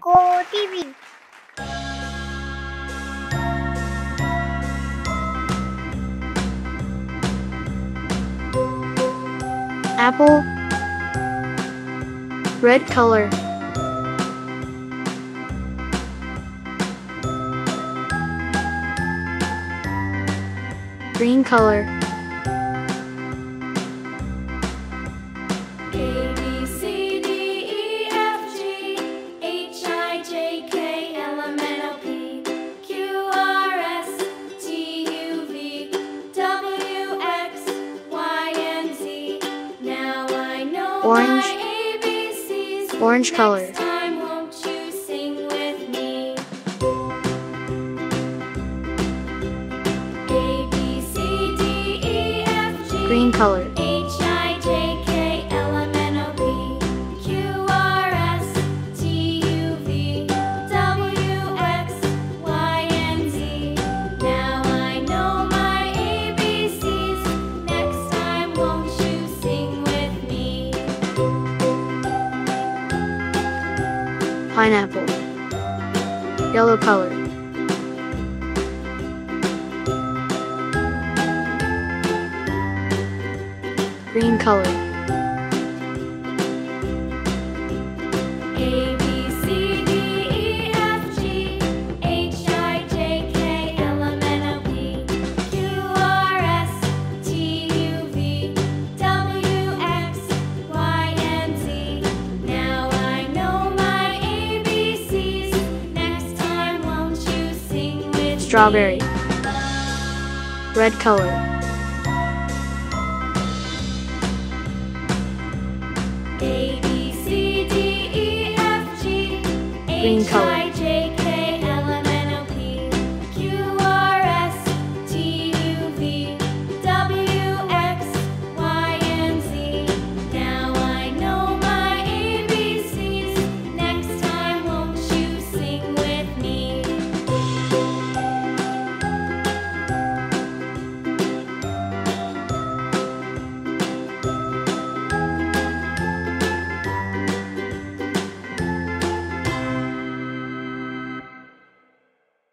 Go TV. Apple, red color. Green color. A, B, C, D, E, F, G, H, I, J, K, L, M, N, O, P, Q, R, S, T, U, V, W, X, Y, and Z. Now I know Orange, my ABCs. orange color. Next time, won't you sing with me? A, B, C, D, E, F, G, Green color. H, I, J, K, L, M, N, O, P, Q, R, S, T, U, V, W, X, Y, and Z. Now I know my ABCs. Next time, won't you sing with me? Pineapple, yellow color. Green color. A, B, C, D, E, F, G, H, I, J, K, L, M, N, O, P, Q, R, S, T, U, V, W, X, Y, and Z. Now I know my ABCs. Next time, won't you sing with me? Strawberry, red color. A, B, C, D, E, F, G, Green H, color. I,